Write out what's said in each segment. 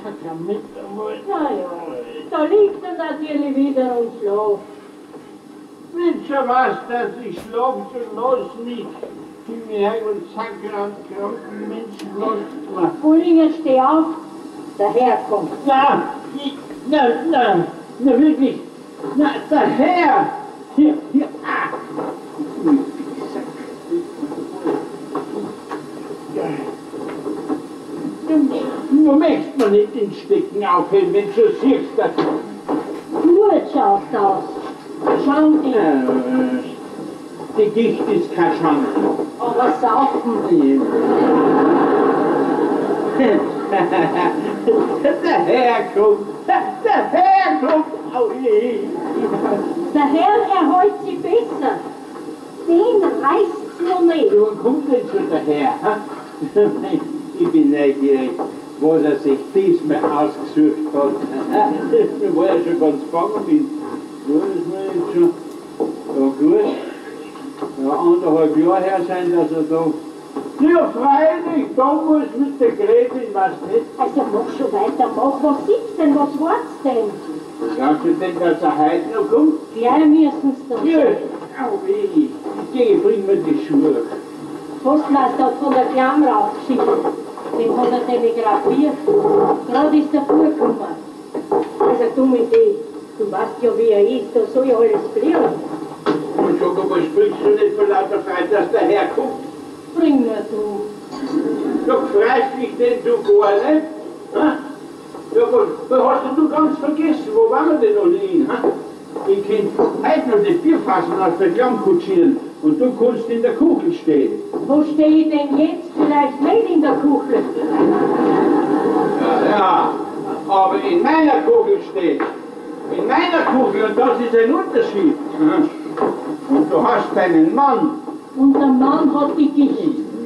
damit einmal. Na ja, da liegt er natürlich wieder und schläft. Wenn schon was, dass ich schlafe, so lass mich. Ich bin mir und Sacker an kranken Menschen los. Bullinger, steh auf, der Herr kommt. Na, wirklich. Na, der Herr. Hier, ah. Du möchtest mir nicht den Stecken aufhellen, wenn du siehst, dass... Gut schaust aus. Schau dich. Die Gicht ist kein Schande. Aber saufen. Der Herr kommt. Der Herr kommt. Oh je. Der Herr erholt sie besser. Den reißt's nur nicht. Wann kommt denn schon der Herr? Ich bin neugierig, was er sich diesmal ausgesucht hat. Ich war ja schon ganz gefangen bin. Ja, das war jetzt schon gut. Ja, 1,5 Jahre her sein, dass er da... Ja, freilich, da muss mit der Gräfin was nicht. Also mach schon weiter, mach. Was sitzt denn, was wart's denn? Glaubst du denn, dass er heute noch kommt? Gleich müssen's da Ja, sein. au weh. Ich gehe, bring mir die Schuhe. Postmeister hat von der Klamm rausgeschickt. Den hat er telegrafiert. Gerade ist der vorgekommen. Also dumme Idee. Du weißt ja, wie er ist, da soll ja alles bleiben. Und sag mal, sprichst du nicht von lauter Freude, dass der Herr kommt? Bring nur du. Du freust dich denn du gar nicht? Ha? Ja gut, was hast denn du ganz vergessen? Wo waren wir denn noch liegen? Ha? Ich kann heute noch das Bier fassen aus der Klamm kutschieren und du kannst in der Kuchel stehen. Wo stehe ich denn jetzt? Vielleicht nicht in der Kuchel. Ja, aber in meiner Kugel steht. In meiner Kugel, und das ist ein Unterschied. Und du hast deinen Mann. Und der Mann hat die Gicht.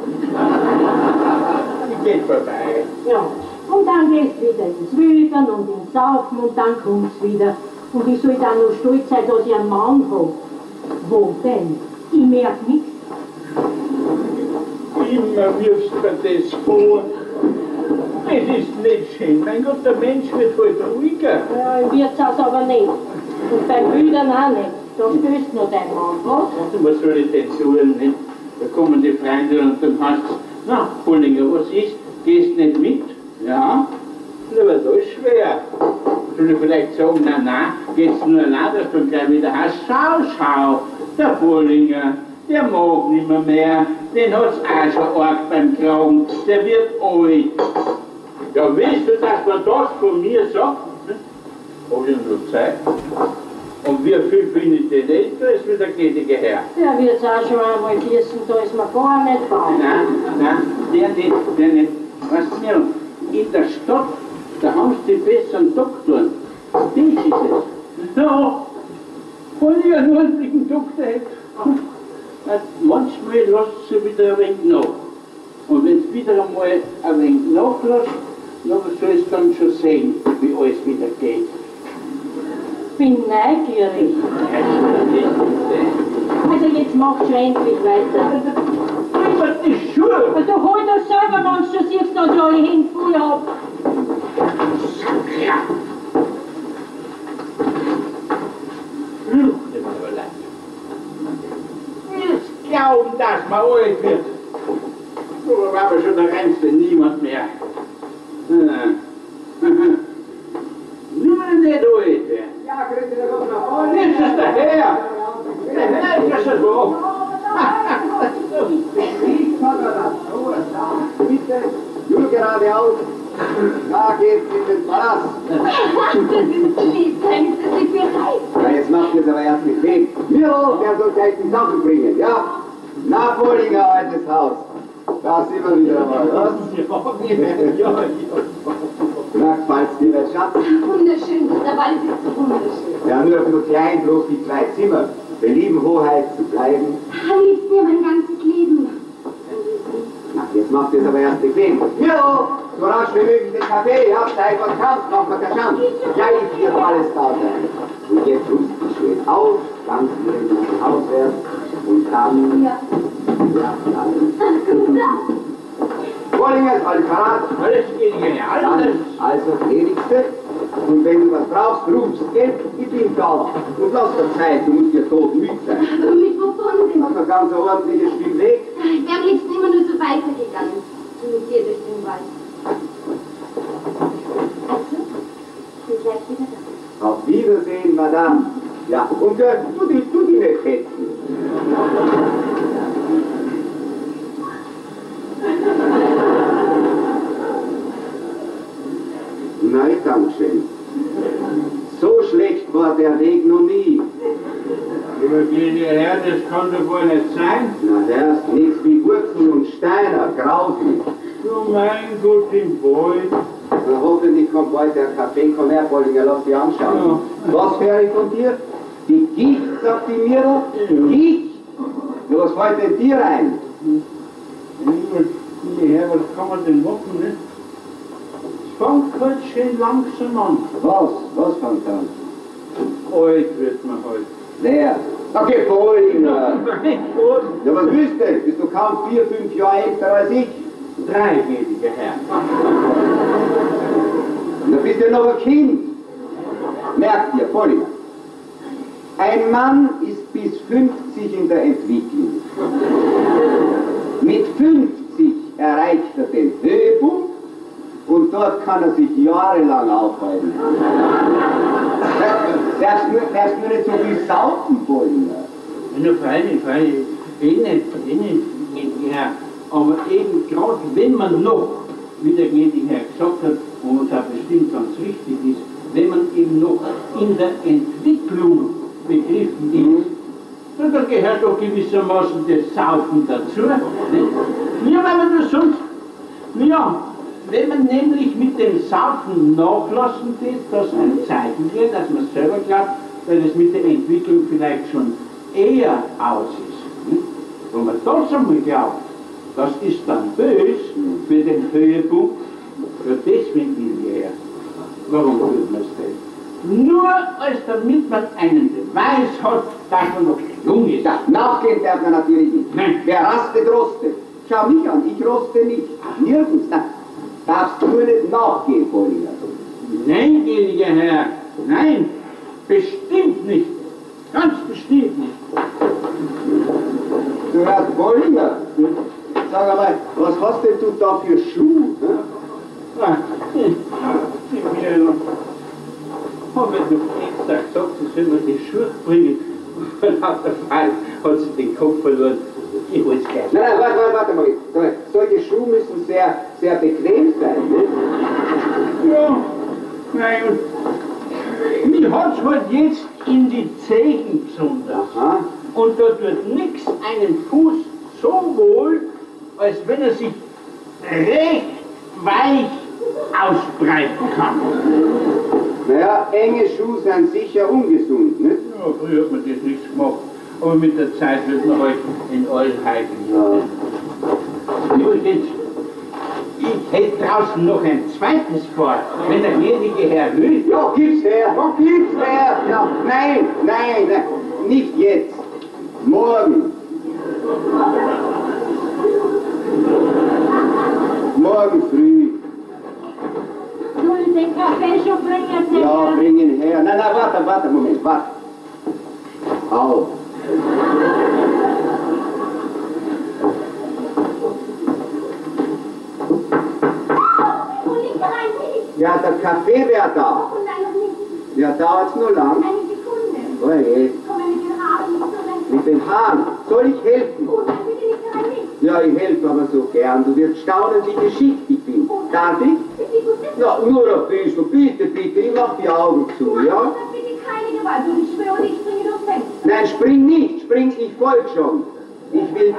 Die geht vorbei. Ja. Und dann gehst du wieder ins Wildern und ins Saufen und dann kommt's wieder. Und ich soll dann noch stolz sein, dass ich einen Mann habe. Wo denn? Ich merk nichts. Immer wirfst du mir das vor. Es ist nicht schön. Mein Gott, der Mensch wird halt ruhiger. Ja, im Wirtshaus aber nicht. Und beim Wildern auch nicht. Da stößt nur dein Mann, was? Was soll ich denn tun? Nicht? Da kommen die Freunde und dann heißt es, na, Bullinger, was ist? Gehst nicht mit? Ja, aber das ist schwer. Soll ich vielleicht sagen, na, geht's nur allein, dass du gleich wieder hast? Schau, der Bullinger, der mag nimmer mehr, den hat's auch schon arg beim Kragen, der wird alt. Ja, willst du, dass man das von mir sagt? Hab ich noch Zeit? Und wie viel bin ich denn älter als wie der gnädige Herr? Der wird's auch schon einmal wissen, da ist man gar nicht bald. Nein, der nicht. Weißt du mir, in der Stadt, da haben sie die besseren Doktoren. Das ist es. Ja, wenn ich einen ordentlichen Doktor hätte. Manchmal lässt sie wieder ein wenig nach. Und wenn es wieder einmal ein wenig nachlässt, dann soll es dann schon sehen, wie alles wieder geht. Bin neugierig. Also jetzt mach schon endlich weiter. Was die Schuhe? Also hol das selber, wenn du siehst, dass ich alle Hände voll hab. Ja. Flucht immer so leid. Jetzt glauben, dass man alt wird. Aber war schon der rennste niemand mehr. Nur nicht alt werden. Ja, grüß dich, Herr Gott. Jetzt ist der Herr. Der Herr ist ja schon so. Wie kann er das? So, da, bitte, nur geradeaus. Da geht's in den Palast. Das ist lieb, wenn Sie sich bereit. Ja, jetzt macht ihr es aber erst mit wem. Miro, der soll gleich die Sachen bringen, ja? Nach Bullinger, altes Haus. Da sind wir wieder einmal, was? Ja. Na, falls dir der Schatz. Wunderschön, der Wald ist so wunderschön. Ja, nur so klein, bloß die 2 Zimmer. Wir lieben Hoheit zu bleiben. Am liebsten ja mein ganzes Leben. Na, jetzt macht ihr es aber erst bequem. Miro, so rasch wie möglich den Kaffee, ja? Zeit was Kampf, noch mal Kaschan. Gleich wird alles da sein. Und jetzt ruhst du schön auf, ganz wieder aufwärts und dann... Ja. Ja, dann... Bollinger ist alles parat. Alles genial, alles. Also, gnädigste. Und wenn du was brauchst, rufst, gell? Ich bin da. Und lass dir Zeit, du musst ja todmüde sein. Mit wovon denn? Noch ein ganz ordentliches Stück weg. Wir haben jetzt immer nur so weitergegangen. Mit dir durch den Wald. Also, du bleibst wieder da. Auf Wiedersehen, Madame. Ja, und tu die nicht fetzen. Nein, Dankeschön. So schlecht war der Weg noch nie. Lieber gnädiger Herr, das kann doch wohl nicht sein. Na, der ist nichts wie Wurzeln und Steiner, grauslich. Oh mein Gott, im Wald. Na, hoffentlich kommt bald der Kaffee, komm her, Bollinger, lass dich anschauen. Ja. Was höre ich von dir? Die Gicht, sagt die mir doch. Gicht? Ja, was fällt denn dir ein? Lieber Herr, was kann man denn machen, ne? Es fängt halt schön langsam an. Was fängt an? Alt wird man halt. Wer? Okay, Bollinger. Mein Gott. Ja, was willst du? Bist du kaum 4, 5 Jahre älter als ich? 3, gnädiger Herr. Du bist ja noch ein Kind. Merkt ihr, Bollinger. Ein Mann ist bis 50 in der Entwicklung. Mit 50 erreicht er den Höhepunkt und dort kann er sich jahrelang aufhalten. Darfst nur nicht so viel saufen, Bollinger. Ja, freilich, nicht, gnädiger Herr. Aber eben gerade wenn man noch, wie der gnädige Herr gesagt hat, und was auch bestimmt ganz richtig ist, wenn man eben noch in der Entwicklung begriffen ist, dann gehört doch gewissermaßen das Saufen dazu. Nicht? Ja, weil man das sonst, ja, wenn man nämlich mit dem Saufen nachlassen tät, das ein Zeichen wird, dass man selber glaubt, weil es mit der Entwicklung vielleicht schon eher aus ist. Nicht? Wenn man das einmal glaubt, das ist dann böse für den Höhepunkt, für deswegen will her. Warum tut man es denn? Nur als damit man einen Beweis hat, dass man noch jung ist. Ja, nachgehen darf man natürlich nicht. Nein. Wer rastet, rostet. Schau mich an, ich roste nicht. Nirgends. Na, darfst du nicht nachgehen, Bollinger. Nein, gnädiger Herr, nein, bestimmt nicht. Ganz bestimmt nicht. Du hast Bollinger. Sag einmal, was hast denn du da für Schuhe? Ne? Ah, die Mirna. Haben wir doch extra gesagt, sie sollen mir die Schuhe bringen. Und auf der Fall hat sie den Kopf verloren. Ich hol's gleich. Nein, warte mal. Solche Schuhe müssen sehr, sehr bequem sein. Ne? Ja, nein, und mir hat's halt jetzt in die Zehen besonders. Aha. Und da tut nix einen Fuß so wohl, als wenn er sich recht weich ausbreiten kann. Naja, enge Schuhe sind sicher ungesund, ne? Ja, früher hat man das nichts gemacht, aber mit der Zeit wird man halt in allen Heiligen. Ja. Übrigens, ich hätte draußen noch ein zweites vor, wenn der gnädige Herr will. Ja, gib's her! Gib's her! Ja, nein, nicht jetzt. Morgen. Morgen früh. Du den Kaffee schon bringen, Ja, bring ihn her. Nein, warte, Moment, warte. Au. Wo liegt der rein nicht? Ja, der Kaffee wäre da. Und nein, noch nicht. Ja, dauert's nur lang. Eine Sekunde. Oje, Komm mit den Haaren nicht zurecht. mit den Haaren. Soll ich helfen? Oh nein, bitte nicht der rein nicht. Ja, ich helfe aber so gern. Du wirst staunen, wie geschickt ich bin. Darf ich? Bitte, gut wissen. Ja, nur ein bisschen. Bitte, ich mach die Augen zu, ja? Das bitte keine Gewalt. Und ich schwöre, ich springe durchs Fenster. Nein, spring nicht, ich folg schon. Ich will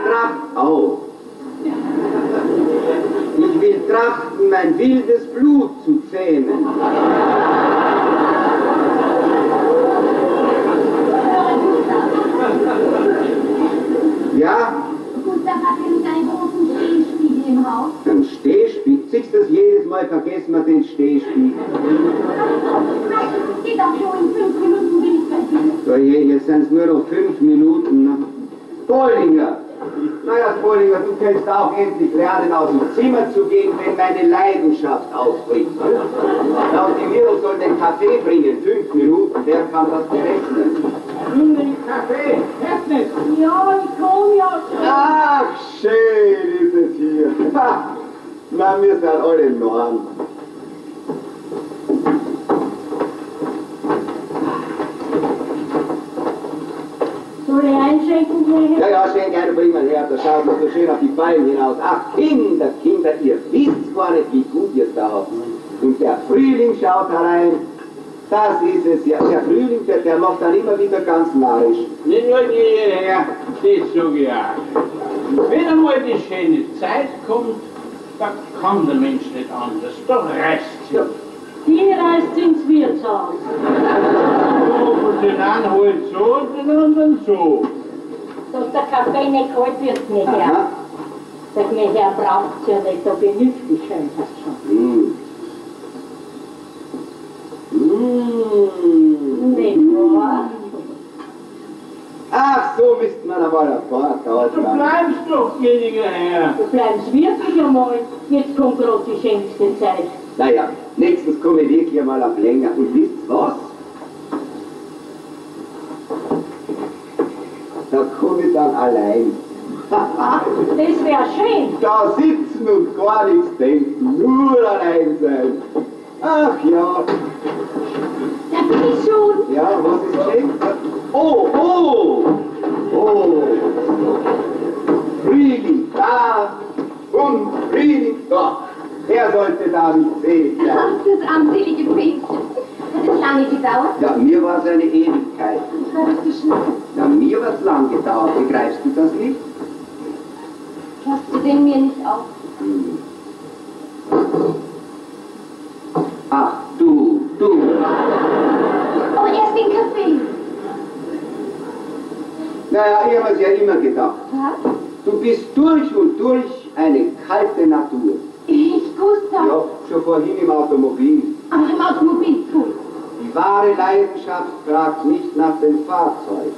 trachten, mein wildes Blut zu zähmen. Ja, Gustav hat nämlich einen großen Stehspiegel im Haus. ein Stehspiegel. Siehst du das jedes Mal, vergessen wir den Stehspiegel. Geht auch schon, in 5 Minuten bin ich bei dir. So, jetzt sind es nur noch 5 Minuten. Ne? Bollinger. Na ja, Bollinger. Oliver, du kannst auch endlich lernen, aus dem Zimmer zu gehen, wenn meine Leidenschaft ausbricht. Ja, und die Mädel soll den Kaffee bringen, 5 Minuten, wer kann das berechnen? Nimm den Kaffee, hört nicht. Ja, ich komm ja schon. Ach, schön ist es hier. Ha, na, wir sind alle im Norden. Soll ich einschenken gehen? Ja, ja, schön gerne, bring mal her, da schaut man so schön auf die Beine hinaus. Ach, Kinder, Kinder, ihr wisst gar nicht, wie gut ihr da habt. Und der Frühling schaut herein, das ist es ja. Der Frühling, der macht dann immer wieder ganz narrisch. Nicht nur hierher, das sag ich auch. Wenn einmal die schöne Zeit kommt, da kann der Mensch nicht anders, da reißt's ja. Die reist ins Wirtshaus. Und den einen halt so und den anderen so. Dass der Kaffee nicht kalt wird, nicht Aha. her. Sag mir, Herr braucht's ja nicht, da genügt die Schönheit schon. Nicht wahr? Ach, so müsste man einmal ein paar Du bleibst doch, gnädiger Herr. Du bleibst wirklich einmal. Jetzt kommt gerade die schönste Zeit. Naja, nächstens komme ich wirklich einmal auf länger. Und wisst was? Da komme ich dann allein. Das wär schön. Da sitzen und gar nichts denken, nur allein sein. Ach ja, Da bin ich schon. ja, was ist schön? Oh, oh, oh. Frühling da und Frühling dort. Wer sollte da nicht sehen sein? Ach, das armselige Pferdchen. Hat es lange gedauert? Ja, mir war es eine Ewigkeit. Ich war doch so schnell. Ja, mir wird es lang gedauert. Begreifst du das nicht? Passt du denn mir nicht auf? Ach, du. Oh, erst den Kaffee. Naja, ich habe es ja immer gedacht. Was? Du bist durch und durch eine kalte Natur. Ich, Gustav. Ja, schon vorhin im Automobil. Ach, im Automobil, cool. Die wahre Leidenschaft fragt nicht nach dem Fahrzeug.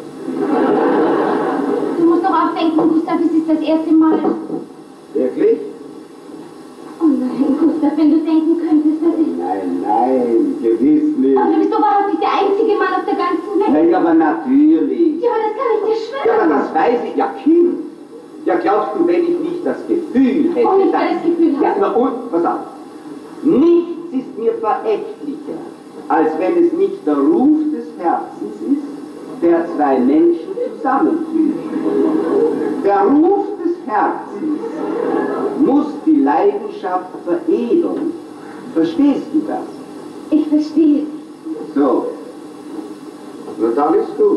Du musst doch auch denken, Gustav, es ist das erste Mal. Wirklich? Oh nein, Gustav, wenn du denken könntest, dass ich... Nein, gewiss nicht. Aber du bist doch überhaupt nicht der einzige Mann auf der ganzen Welt. Nein, aber natürlich. Ja, aber das kann ich dir Ja, schwören. aber das weiß ich. Ja, Kind. Ja, glaubst du, wenn ich nicht das Gefühl hätte... Oh, nicht, weil dass- das Gefühl Ja, hast. na und, pass auf. Nichts ist mir verächtlicher, als wenn es nicht der Ruf des Herzens ist, der zwei Menschen zusammenfügt. Der Ruf des Herzens muss die Leidenschaft veredeln. Verstehst du das? Ich verstehe. So. Na, dann ist gut.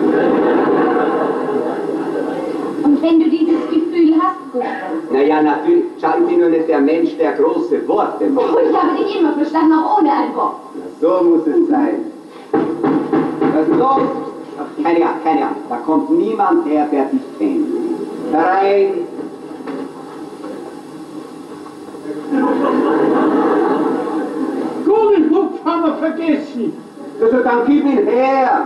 Und wenn du dieses Gefühl hast, Gustav... Naja, natürlich. Schau, ich bin nur nicht der Mensch, der große Worte macht. Oh, ich habe dich immer verstanden, auch ohne ein Wort. Na, so muss es sein. Was ist los? Ach, keine Angst. Da kommt niemand her, der dich kennt. Herein. Gugelhupf haben wir vergessen. Also, dann gib ihn her.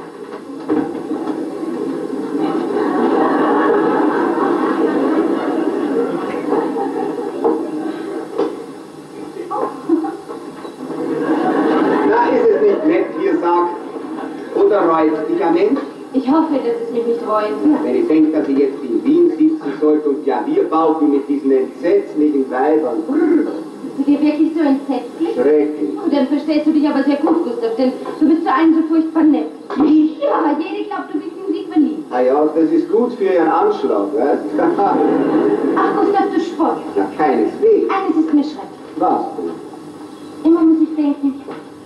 Na, ist es nicht nett, hier sagt, oder reut dich ein Mensch? Ich hoffe, dass es mich nicht reut. Wenn ich denke, dass ich jetzt in Wien sitzen sollte und Klavierbauken mit diesen entsetzlichen Weibern. Bist du dir wirklich so entsetzlich? Schrecklich. Oh, dann verstehst du dich aber sehr gut, Gustav, denn du bist zu allen so furchtbar nett. Ich? Ja, jeder glaubt, du bist in sich verliebt. Ah ja, das ist gut für Ihren Anschlag, weißt du? Ach, Gustav, du Spott. Ja, keineswegs. Eines ist mir schrecklich. Was denn? Immer muss ich denken,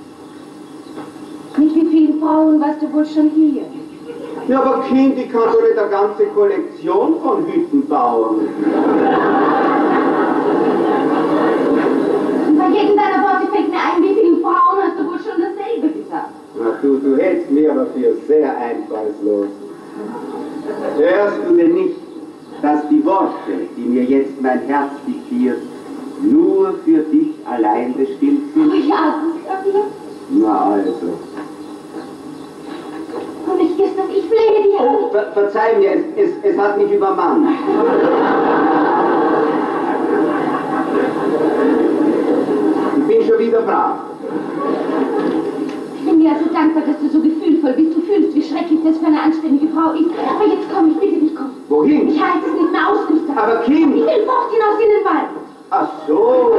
mit wie vielen Frauen warst du wohl schon hier? Ja, aber Kind, ich kann doch nicht eine ganze Kollektion von Hütten bauen. Und bei jedem deiner Worte fällt mir ein, wie vielen Frauen hast du wohl schon dasselbe gesagt? Na, du hältst mich aber für sehr einfallslos. Hörst du denn nicht, dass die Worte, die mir jetzt mein Herz diktiert, nur für dich allein bestimmt Oh sind? ja, Gustav, ja. Na also. Und ich, Gustav, ich flehe dir. Oh, Verzeih mir, es hat mich übermannt. Ich bin schon wieder brav. Ich bin dir also dankbar, dass du so gefühlvoll bist. Du fühlst, wie schrecklich das für eine anständige Frau ist. Aber jetzt komm, ich bitte dich, komm. Wohin? Ich halte es nicht mehr aus, Gustav. Aber Kind! Ich will fort hinaus in den Wald. Ach so.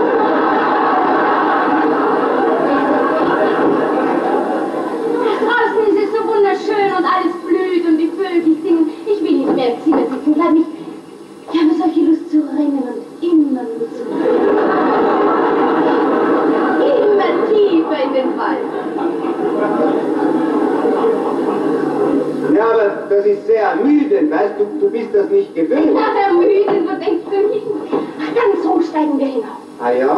Draußen ist es so wunderschön und alles blüht und die Vögel singen. Ich will nicht mehr im Zimmer sitzen bleiben. Ich habe solche Lust zu rennen und immer nur zu rennen. Immer tiefer in den Wald. Ja, aber das ist sehr ermüdend, weißt du? Du bist das nicht gewöhnt. Na, ermüdend, wo denkst du hin? Ach, ganz hoch steigen wir hinauf. Ah ja?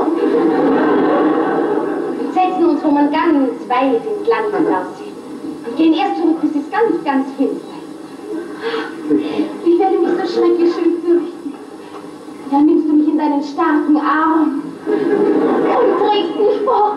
Wir setzen uns, wo man ganz weit ins Land hinaussieht. Und gehen erst zurück, bis es ganz, ganz finster ist. Ich werde mich so schrecklich schön fürchten. Dann nimmst du mich in deinen starken Arm und trägst mich fort.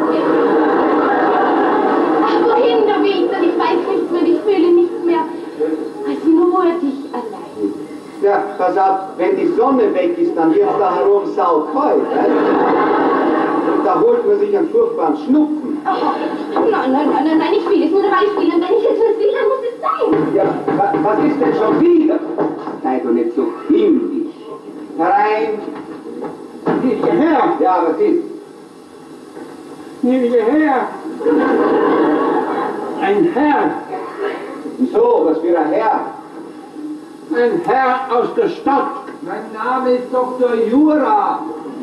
Ach, wohin du willst, und ich weiß nichts mehr, ich fühle nichts mehr, als nur dich allein. Ja, pass auf, wenn die Sonne weg ist, dann wird es da herum saukalt, weißt du? Und da holt man sich einen furchtbaren Schnupfen. Oh, nein, ich will es nur, weil ich will, und wenn ich etwas will, dann muss es sein. Ja, was ist denn schon wieder? Sei doch nicht so kindisch. Herein. Hierher, Ja, was ist? hierher. Ein Herr, Wieso, was für ein Herr? ein Herr aus der Stadt. Mein Name ist Dr. Jura.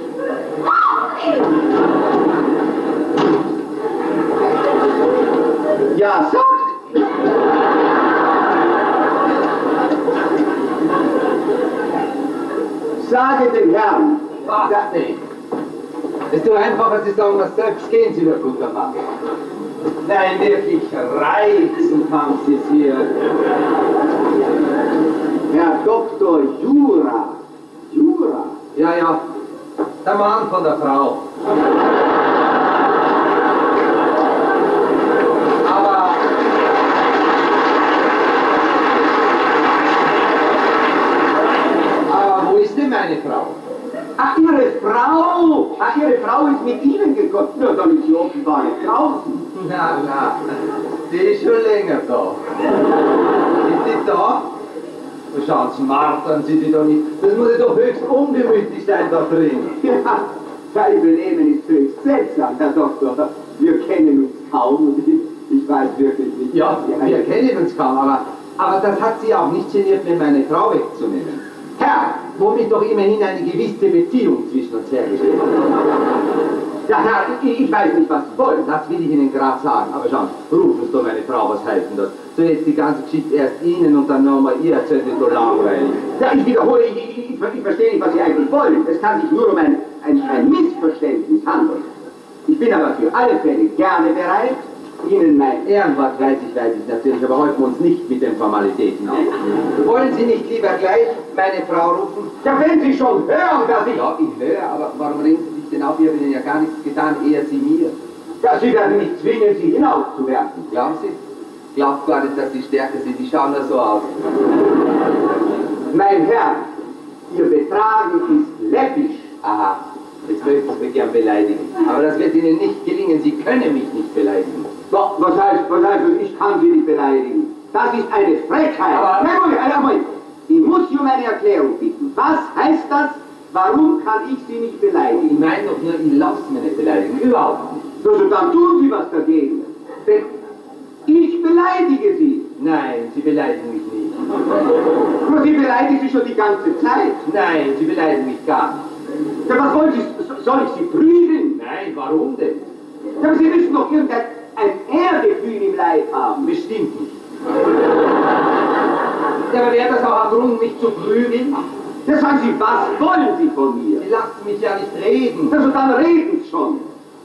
Ja, sag! Sage dem Herrn. Was denn? Es ist doch einfacher, Sie sagen was selbst. Gehen Sie doch, guter Mann. Nein, wirklich reizend haben Sie es hier. Herr Dr. Jura. Jura? Ja, der Mann von der Frau. Aber wo ist denn meine Frau? Ach, Ihre Frau! Ach, Ihre Frau ist mit Ihnen gekommen. Na, dann ist sie offenbar nicht draußen. Na, die ist schon länger da. Ist die da? Du schaust martern Sie die doch nicht. Das muss ja doch höchst ungemütlich sein da drin. Ja, sein Benehmen ist höchst seltsam, Herr Doktor. Wir kennen uns kaum und ich weiß wirklich nicht. Ja, was Sie wir heißen. kennen uns kaum, aber das hat Sie auch nicht geniert, mir meine Frau wegzunehmen. Herr! Womit doch immerhin eine gewisse Beziehung zwischen uns hergestellt wird. Ja, Herr, ich weiß nicht, was Sie wollen. Das will ich Ihnen gerade sagen. Aber schauen, rufen Sie doch meine Frau, was heißt denn das? So jetzt die ganze Geschichte erst Ihnen und dann nochmal ihr erzählt, ist doch langweilig. Ja, ich wiederhole, ich verstehe nicht, was Sie eigentlich wollen. Es kann sich nur um ein Missverständnis handeln. Ich bin aber für alle Fälle gerne bereit, Ihnen mein Ehrenwort weiß ich natürlich, aber halten wir uns nicht mit den Formalitäten auf. Wollen Sie nicht lieber gleich meine Frau rufen? Ja, wenn Sie schon hören, dass ich... Ja, ich höre, aber warum reden Sie sich denn auf? Ich habe Ihnen ja gar nichts getan, eher Sie mir. Ja, Sie werden mich zwingen, Sie hinauszuwerfen. Glauben Sie? Glaubt gar nicht, dass Sie stärker sind, die schauen nur so aus. Mein Herr, Ihr Betragen ist läppisch. Aha, jetzt möchten Sie mich gern beleidigen. Aber das wird Ihnen nicht gelingen, Sie können mich nicht beleidigen. Doch, was heißt, ich kann Sie nicht beleidigen. Das ist eine Frechheit. Aber- Nein, ich muss Sie um eine Erklärung bitten. Was heißt das? Warum kann ich Sie nicht Ich beleidigen? meine doch nur, ich lasse mich nicht beleidigen, überhaupt nicht. Also dann tun Sie was dagegen. Denn ich beleidige Sie. Nein, Sie beleidigen mich nicht. Nur Sie beleidigen Sie schon die ganze Zeit. Nein, Sie beleidigen mich gar nicht. Ja, was wollen Sie? Soll ich Sie prügeln? Nein, warum denn? Ja, aber Sie müssen doch irgendein Ehrgefühl im Leib haben. Bestimmt nicht. Ja, aber wäre das auch ein Grund, mich zu prügeln? Ja, sagen Sie, was wollen Sie von mir? Sie lassen mich ja nicht reden. Also dann reden Sie schon.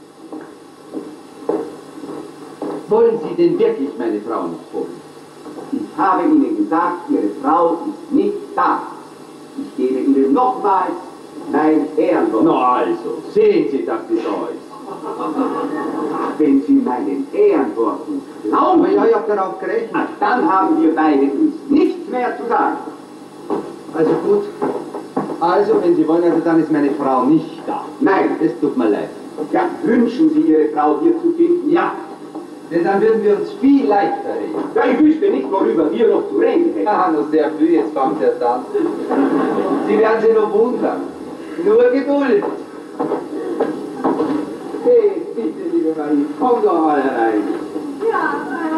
Wollen Sie denn wirklich meine Frau nicht holen? Ich habe Ihnen gesagt, Ihre Frau ist nicht da. Ich gebe Ihnen nochmals mein Ehrenwort. Na also, sehen Sie, dass sie da ist. Wenn Sie meinen Ehrenworten Aber glauben, ja, ich hab darauf gerechnet. dann haben wir beide uns nicht mehr zu sagen. Also gut. Also, wenn Sie wollen, also dann ist meine Frau nicht da. Nein. Es tut mir leid. Ja, wünschen Sie Ihre Frau hier zu finden? Ja. Denn dann würden wir uns viel leichter reden. Ja, ich wüsste nicht, worüber wir noch zu reden hätten. Ah, noch sehr früh, jetzt fangt er an. Sie werden sich nur wundern. Nur Geduld. Hey, bitte, liebe Marie, komm doch mal rein. Ja,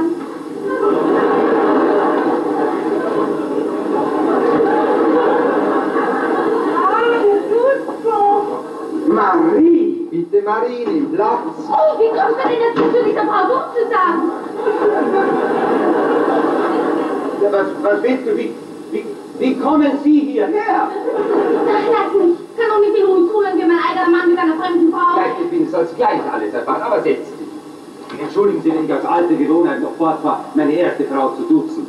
Marie! Bitte, Marie, nimm Platz. Oh, wie kommst du denn dazu, zu dieser Frau dumm zu sagen? Ja, was willst du? Wie kommen Sie hierher? Ach, lass mich. Kann doch nicht in Ruhe zuhören, wie mein eigener Mann mit einer fremden Frau. Gleich, ich bin es gleich alles erfahren, aber setz dich. Entschuldigen Sie, wenn ich aus alter Gewohnheit noch fortfahre, meine erste Frau zu duzen.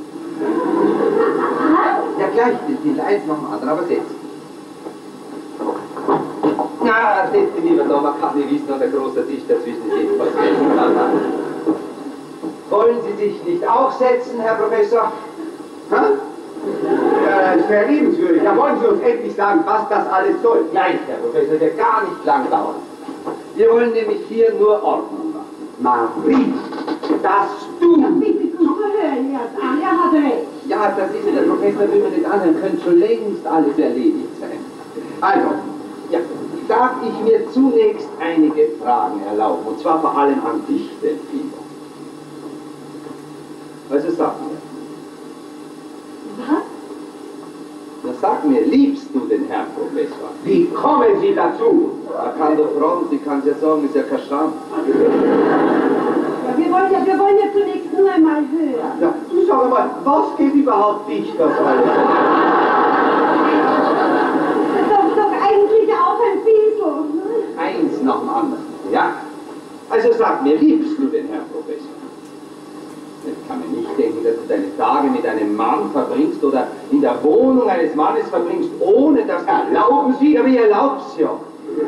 Ja, gleich, das sind eins nach dem anderen, aber setz dich. Na, setz dich lieber da, man kann nicht wissen, ob der große Tisch dazwischen ist jedenfalls. Wollen Sie sich nicht auch setzen, Herr Professor? Hä? Ja, das wäre liebenswürdig. Da wollen Sie uns endlich sagen, was das alles soll. Gleich, Herr Professor, wird gar nicht lang dauern. Wir wollen nämlich hier nur Ordnung machen. Marie, dass du... Bitte, du hören jetzt an, er hat recht. Ja, das ist der Professor, will man nicht anhören, könnte schon längst alles erledigt sein. Also, Ja, darf ich mir zunächst einige Fragen erlauben, und zwar vor allem an dich, Delfino. Also sag mir. Was? Na sag mir, liebst du den Herrn Professor? wie kommen Sie dazu? Er kann doch fragen, sie kann es ja sagen, ist ja kein Schrank. Ja, wir wollen ja zunächst nur einmal hören. Ja, du sag mal, was geht überhaupt dich das alles? Doch eigentlich auch ein bisschen. Eins nach dem anderen, ja? Also sag mir, liebst du den Herrn Professor? Ich kann mir nicht denken, dass du deine Tage mit einem Mann verbringst oder in der Wohnung eines Mannes verbringst, ohne dass du... Erlauben Sie? Ja, wie erlaubst ja?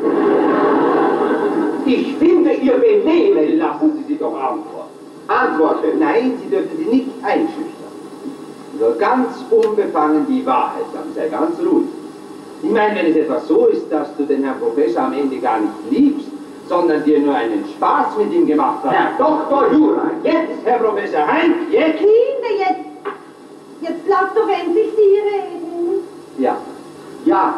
Ich finde Ihr Benehmen. Lassen Sie sie doch antworten. Antworten. Nein, Sie dürfen sie nicht einschüchtern. Nur ganz unbefangen die Wahrheit sagen, sei ganz ruhig. Ich meine, wenn es etwas so ist, dass du den Herrn Professor am Ende gar nicht liebst, sondern dir nur einen Spaß mit ihm gemacht hast. Herr Dr. Jura, Jetzt, Herr Professor Hein, jetzt! Kinder, jetzt lass doch endlich Sie reden. Ja, ja,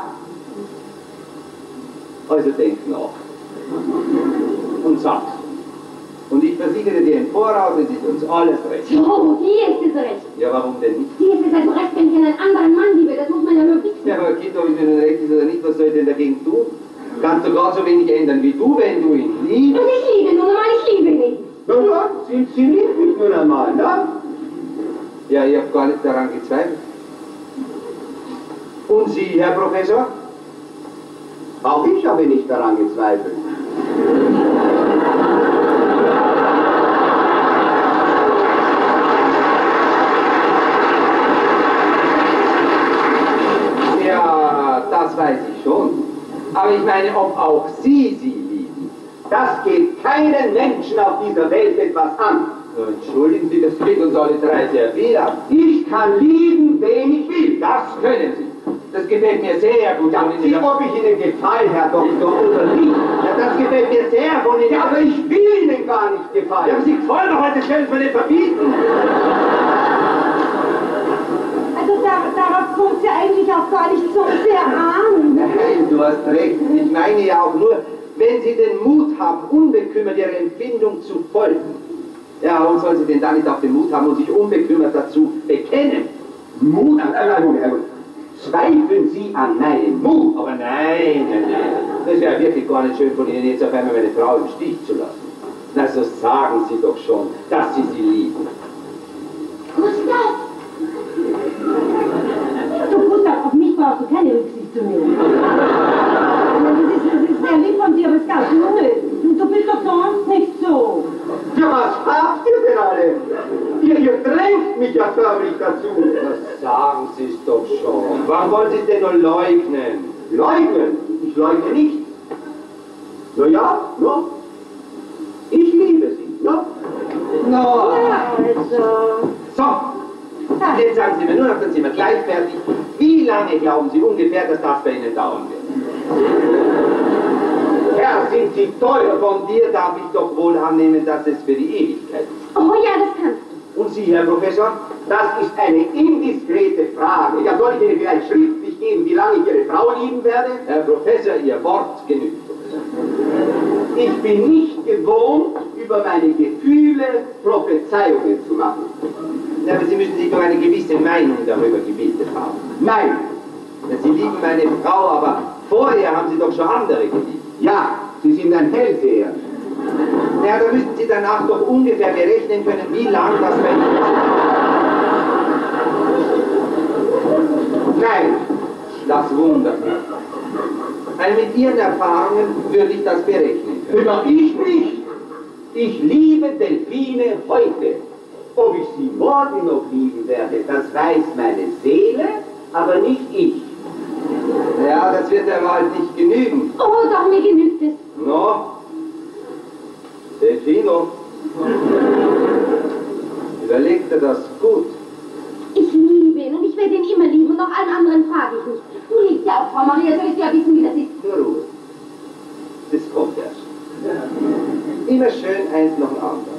also denk nach. Und sag's. Und ich versichere dir im Voraus, es ist uns alles recht. So, hier ist es recht. Ja, warum denn nicht? Hier ist es also recht, wenn ich einen anderen Mann liebe. Das muss man ja nur wissen. Ja, aber Kind, ob es mir nun recht ist oder nicht, was soll ich denn dagegen tun? Kannst du gar so wenig ändern wie du, wenn du ihn liebst. Und ich liebe nun einmal, ich liebe ihn. nun ja, Sie liebt mich nun einmal, ne? Ja, ich habe gar nicht daran gezweifelt. Und Sie, Herr Professor? Auch ich habe nicht daran gezweifelt. Ja, das weiß ich schon. Aber ich meine, ob auch Sie sie lieben. Das geht keinen Menschen auf dieser Welt etwas an. So, entschuldigen Sie, das geht uns alle drei sehr viel an. Ich kann lieben, wen ich will. Das können Sie. Das gefällt mir sehr gut. Ja, von Sie, Ihnen. ob ich Ihnen gefalle, Herr Doktor, oder nicht. Ja, das gefällt mir sehr von Ihnen. Ja, aber ich will Ihnen gar nicht Ja, gefallen. aber Sie gefallen doch heute, das können Sie mir nicht verbieten. Also darauf kommt es ja eigentlich auch gar nicht so sehr an. Nein, du hast recht. Ich meine ja auch nur, wenn Sie den Mut haben, unbekümmert Ihrer Empfindung zu folgen. Ja, warum sollen Sie denn dann nicht auch den Mut haben und sich unbekümmert dazu bekennen? Mut, zweifeln Sie an meinem Mut. Aber nein. Das wäre wirklich gar nicht schön von Ihnen, jetzt auf einmal meine Frau im Stich zu lassen. Na, so sagen Sie doch schon, dass Sie sie lieben. Gustav! Du Gustav, auf mich brauchst du keine Rücksicht zu nehmen. Das ist sehr lieb von dir, aber es ist ganz unnötig. Du bist doch sonst nicht so. Ja, was habt ihr denn alle? Ihr drängt mich ja förmlich dazu. Das sagen Sie es doch schon. Warum wollen Sie es denn nur leugnen? Leugnen? Ich leugne nicht. Na ja, no. Ich liebe Sie, no. No. Ja, also. So, Ach, jetzt sagen Sie mir nur noch, dann sind wir gleich fertig. Wie lange glauben Sie ungefähr, dass das bei Ihnen dauern wird? Herr, sind Sie teuer? Von dir darf ich doch wohl annehmen, dass es für die Ewigkeit ist. Oh ja, das kannst du. Und Sie, Herr Professor? Das ist eine indiskrete Frage. Ja, soll ich Ihnen vielleicht schriftlich geben, wie lange ich Ihre Frau lieben werde? Herr Professor, Ihr Wort genügt. Ich bin nicht gewohnt, über meine Gefühle Prophezeiungen zu machen. Ja, aber Sie müssen sich doch eine gewisse Meinung darüber gebildet haben. Nein. Sie lieben meine Frau, aber vorher haben Sie doch schon andere geliebt. Ja, Sie sind ein Hellseher. Ja, da müssten Sie danach doch ungefähr berechnen können, wie lang das bei Ihnen ist. Nein. Das wundert mich. Weil mit Ihren Erfahrungen würde ich das berechnen können. Über ich nicht. Ich liebe Delfine heute. Ob ich sie morgen noch lieben werde, das weiß meine Seele, aber nicht ich. Ja, das wird der Wahrheit nicht genügen. Oh, doch, mir genügt es. No? Delfino? Überleg dir das gut. Ich liebe ihn und ich werde ihn immer lieben und noch allen anderen frage ich nicht. Du liebst ja auch Frau Maria, sollst du ja wissen, wie das ist. Nur Ruhe. Das kommt erst. Immer schön eins noch ein anderes.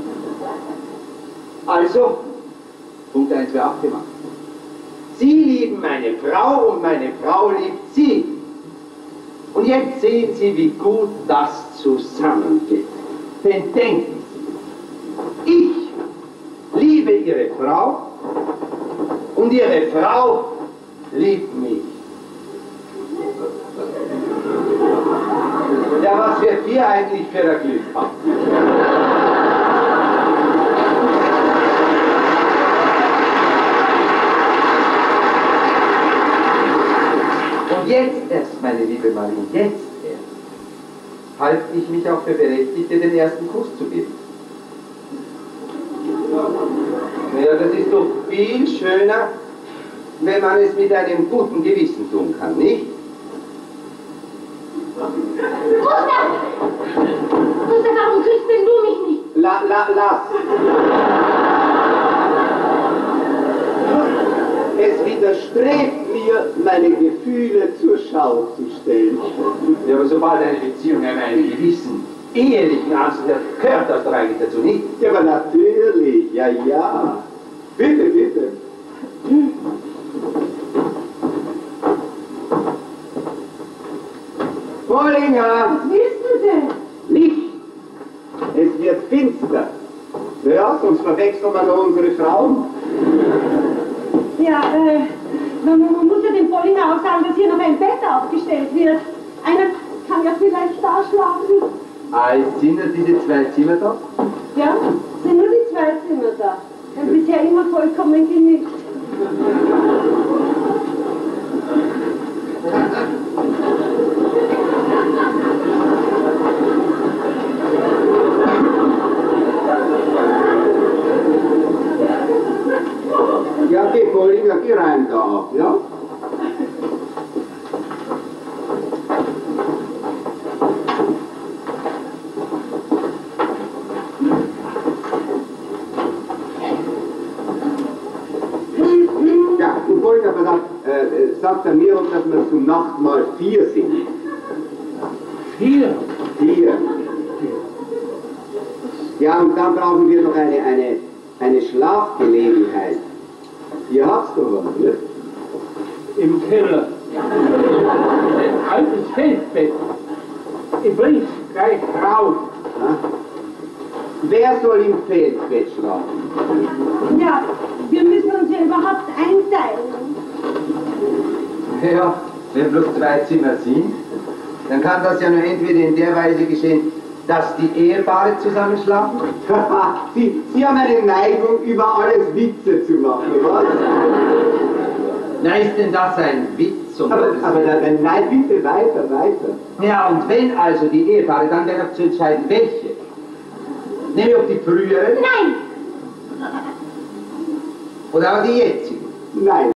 Also, Punkt 1 wäre abgemacht. Sie lieben meine Frau und meine Frau liebt Sie. Und jetzt sehen Sie, wie gut das zusammengeht. Denn denken Sie, ich liebe Ihre Frau und Ihre Frau liebt mich. Ja, was wird wir eigentlich für ein Glück haben? Und jetzt erst, meine liebe Marie, jetzt erst, halte ich mich auch für berechtigt, dir den ersten Kuss zu geben. Naja, das ist doch viel schöner, wenn man es mit einem guten Gewissen tun kann, nicht? Gustav, warum küsst denn du mich nicht? Lass. Es widerstrebt mir, meine Gefühle zur Schau zu stellen. Ja, aber sobald eine Beziehung einen gewissen ehelichen Anspruch hat, gehört das doch eigentlich dazu, nicht? Ja, aber natürlich, ja. Bitte, bitte. Bollinger! Was willst du denn? Licht! Es wird finster. Ja, sonst verwechseln wir noch unsere Frauen. Ja, man muss ja dem Pollinger auch sagen, dass hier noch ein Bett aufgestellt wird. Einer kann ja vielleicht da schlafen. Ah, sind ja diese 2 Zimmer da? Ja, sind nur die 2 Zimmer da. Wir haben bisher immer vollkommen genügt. Ja, geh Bollinger, geh rein da auch, ja? Ja, und Bollinger sagt er mir, dass wir zum Nachtmahl 4 sind. 4? 4. Ja, und dann brauchen wir noch eine Schlafgelegenheit. Ihr habt's doch was, ne? Im Keller. Ein altes Feldbett. Ich bring's gleich raus. Ja? Wer soll im Feldbett schlafen? Ja, wir müssen uns ja überhaupt einteilen. Ja, wenn bloß 2 Zimmer sind, dann kann das ja nur entweder in der Weise geschehen, dass die Ehepaare zusammen schlafen. Sie haben eine Neigung, über alles Witze zu machen, was? Na, ist denn das ein Witz? Nein, bitte weiter. Ja, und wenn also die Ehepaare, dann wäre noch zu entscheiden, welche. Nehmen wir ob die frühere Nein! oder auch die jetzige. Nein.